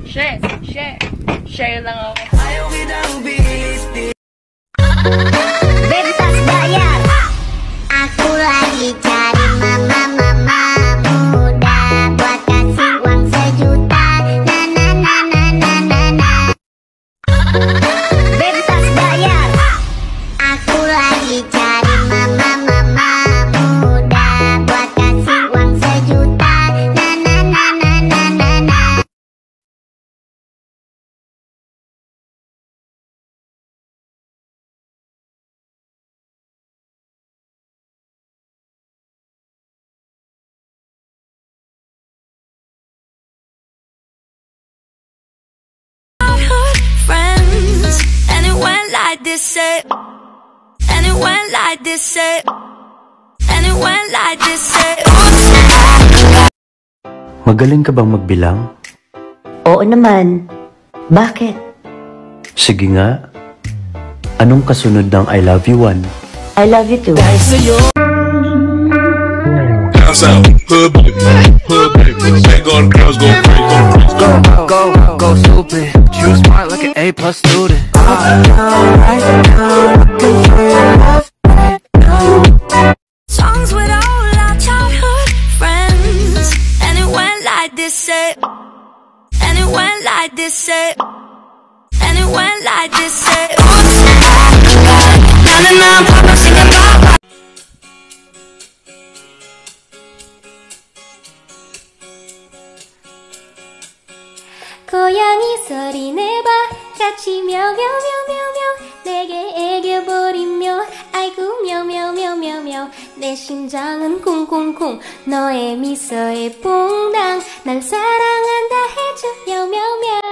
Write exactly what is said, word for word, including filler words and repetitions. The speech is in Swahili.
Share, share. Share lang ako. Ayaw kitang bilitin. Bebas bayar. Aku lagi cari mama-mama muda buat kasih uang sejuta. Na na na na na na na. Bebas bayar. Aku lagi cari mama-mama muda buat kasih uang sejuta. Na na na na na na na. Like this, it, and it went like this, it, and it went like this, it. Magaling ka bang magbilang? Oo naman. Bakit? Sige nga. Anong kasunod ng I love you one? I love you too. Down south, hood baby, hood baby. They go to girls, go crazy, go crazy. Go, go, go stupid. You smart like an A plus student. Songs with all our childhood friends, and it went like this, it, and it went like this, it, and it went like this, it. Na na na, papa singing papa. 고양이 소리 내봐 같이 мя우мя우мя우мя우 내게 애교부리며 아이고 мя우мя우мя우мя우 내 심장은 쿵쿵쿵 너의 미소에 퐁당 날 사랑한다 해줘 мя우мя우мя우